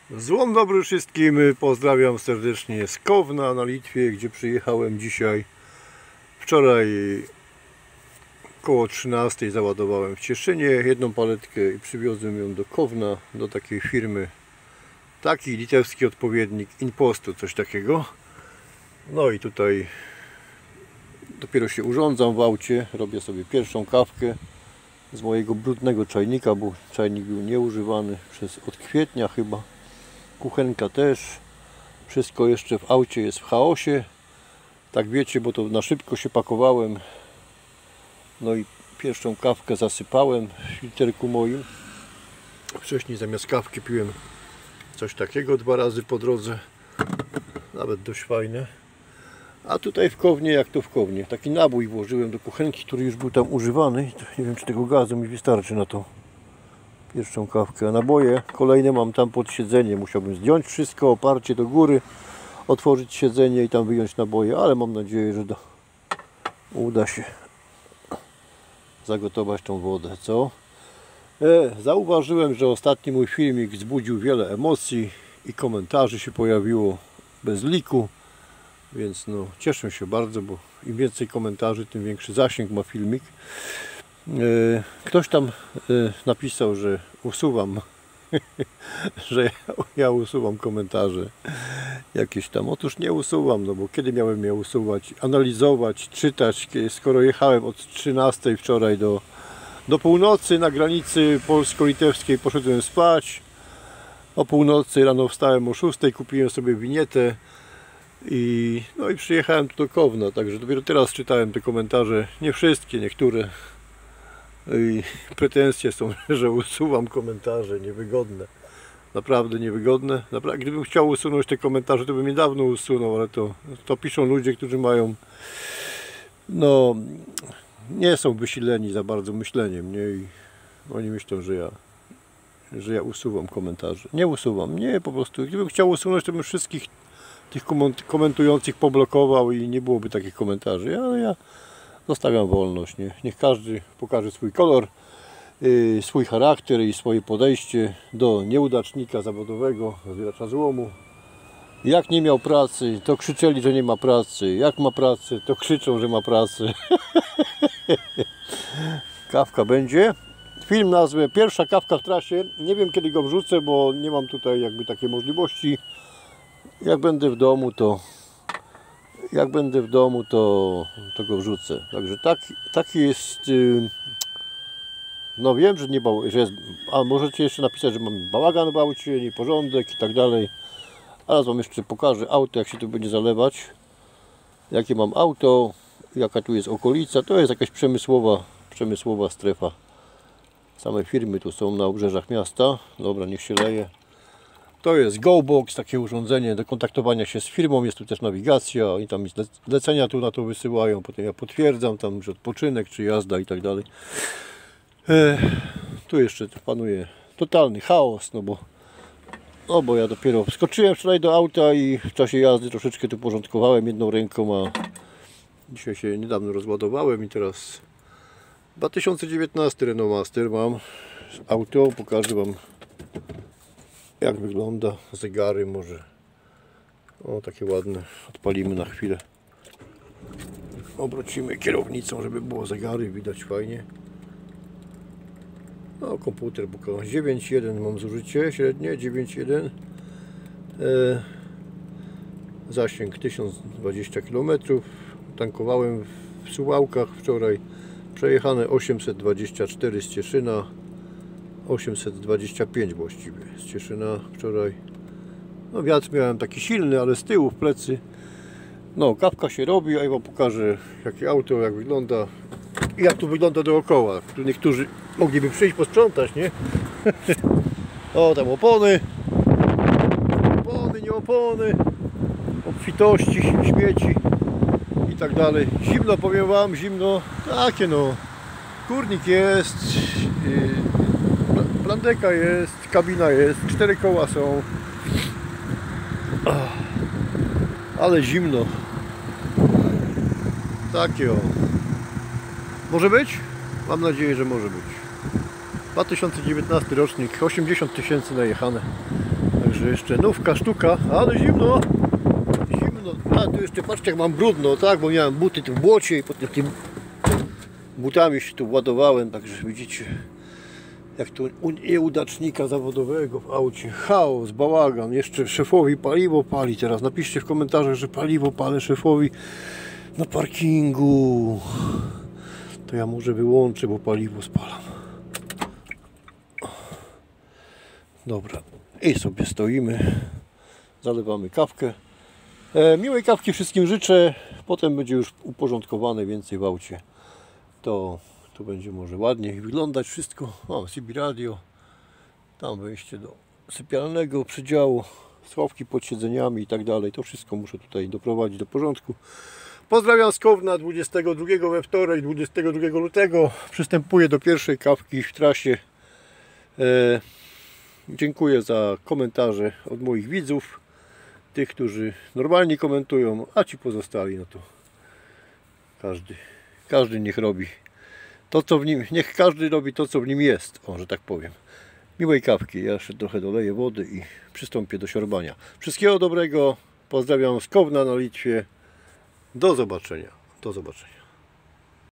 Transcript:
Złom dobry wszystkim, pozdrawiam serdecznie z Kowna na Litwie, gdzie przyjechałem dzisiaj. Wczoraj koło 13 załadowałem w Cieszynie jedną paletkę i przywiozłem ją do Kowna, do takiej firmy. Taki litewski odpowiednik Inpostu, coś takiego. No i tutaj dopiero się urządzam w aucie, robię sobie pierwszą kawkę z mojego brudnego czajnika, bo czajnik był nieużywany od kwietnia chyba. Kuchenka też. Wszystko jeszcze w aucie jest w chaosie. Tak wiecie, bo to na szybko się pakowałem. No i pierwszą kawkę zasypałem w filterku moim. Wcześniej zamiast kawki piłem coś takiego 2 razy po drodze. Nawet dość fajne. A tutaj w Kownie, jak to w Kownie, taki nabój włożyłem do kuchenki, który już był tam używany. Nie wiem, czy tego gazu mi wystarczy na tą pierwszą kawkę. A naboje kolejne mam tam pod siedzenie. Musiałbym zdjąć wszystko, oparcie do góry, otworzyć siedzenie i tam wyjąć naboje, ale mam nadzieję, że uda się zagotować tą wodę, co? Zauważyłem, że ostatni mój filmik wzbudził wiele emocji i komentarzy się pojawiło bez liku, więc no, cieszę się bardzo, bo im więcej komentarzy, tym większy zasięg ma filmik. Ktoś tam napisał, że usuwam że ja usuwam komentarze jakieś tam. Otóż nie usuwam, no bo kiedy miałem je usuwać, analizować, czytać, skoro jechałem od 13 wczoraj do północy na granicy polsko-litewskiej, poszedłem spać o północy, rano wstałem o 6, kupiłem sobie winietę i no i przyjechałem tu do Kowna, także dopiero teraz czytałem te komentarze, nie wszystkie, niektóre. I pretensje są, że usuwam komentarze niewygodne. Naprawdę niewygodne. Gdybym chciał usunąć te komentarze, to bym je dawno usunął, ale to piszą ludzie, którzy mają, no, nie są wysileni za bardzo myśleniem, nie? I oni myślą, że ja usuwam komentarze. Nie usuwam, nie, po prostu. Gdybym chciał usunąć, to bym wszystkich tych komentujących poblokował i nie byłoby takich komentarzy, ale ja zostawiam wolność, nie? Niech każdy pokaże swój kolor, swój charakter i swoje podejście do nieudacznika zawodowego, zbieracza złomu. Jak nie miał pracy, to krzyczeli, że nie ma pracy. Jak ma pracę, to krzyczą, że ma pracę. Kawka będzie. Film nazwę Pierwsza kawka w trasie. Nie wiem, kiedy go wrzucę, bo nie mam tutaj jakby takiej możliwości. Jak będę w domu, to go wrzucę. Także taki jest. No wiem, że nie że jest. A możecie jeszcze napisać, że mam bałagan w aucie, nieporządek i tak dalej. Ale wam jeszcze pokażę auto, jak się tu będzie zalewać. Jakie mam auto, jaka tu jest okolica. To jest jakaś przemysłowa strefa. Same firmy tu są na obrzeżach miasta. Dobra, niech się leje. To jest GoBox, takie urządzenie do kontaktowania się z firmą, jest tu też nawigacja i tam zlecenia tu na to wysyłają, potem ja potwierdzam tam, że odpoczynek, czy jazda i tak dalej. Tu jeszcze panuje totalny chaos, no bo ja dopiero wskoczyłem wczoraj do auta i w czasie jazdy troszeczkę tu porządkowałem jedną ręką, a dzisiaj się niedawno rozładowałem i teraz 2019 Renault Master mam auto, pokażę wam jak wygląda, zegary może. O, takie ładne. Odpalimy na chwilę. Obrócimy kierownicą, żeby było zegary, widać fajnie. No, komputer pokazał 9.1 mam zużycie średnie, 9.1. Zasięg 1020 km. Tankowałem w Suwałkach wczoraj. Przejechane 824 z Cieszyna. 825 właściwie z Cieszyna wczoraj. No wiatr miałem taki silny, ale z tyłu w plecy. No kawka się robi, a ja wam pokażę jakie auto, jak wygląda i jak tu wygląda dookoła. Tu niektórzy mogliby przyjść posprzątać, nie? O, tam opony, nie opony, obfitości, śmieci i tak dalej. Zimno, powiem wam, zimno, takie no. Kurnik jest, plandeka jest, kabina jest, 4 koła są. Ale zimno. Takie o. Może być? Mam nadzieję, że może być. 2019 rocznik, 80 000 najechane. Także Także jeszcze nówka sztuka, ale zimno. Zimno. A tu jeszcze patrzcie jak mam brudno, tak, bo miałem buty tu w błocie i potem tymi butami się tu ładowałem, także widzicie jak tu nieudacznika zawodowego w aucie. Chaos, bałagan, jeszcze szefowi paliwo pali teraz. Napiszcie w komentarzach, że paliwo palę szefowi na parkingu. To ja może wyłączę, bo paliwo spalam. Dobra, i sobie stoimy, zalewamy kawkę. Miłej kawki wszystkim życzę. Potem będzie już uporządkowane więcej w aucie. To będzie może ładniej wyglądać wszystko. Mam CB radio, tam wejście do sypialnego przedziału, schowki pod siedzeniami i tak dalej. To wszystko muszę tutaj doprowadzić do porządku. Pozdrawiam z Kowna 22 we wtorek, 22 lutego. Przystępuję do pierwszej kawki w trasie. Dziękuję za komentarze od moich widzów, tych, którzy normalnie komentują, a ci pozostali, no to każdy niech robi to, co w nim, niech każdy robi to, co w nim jest, o, że tak powiem. Miłej kawki, ja jeszcze trochę doleję wody i przystąpię do siorbania. Wszystkiego dobrego, pozdrawiam z Kowna na Litwie. Do zobaczenia.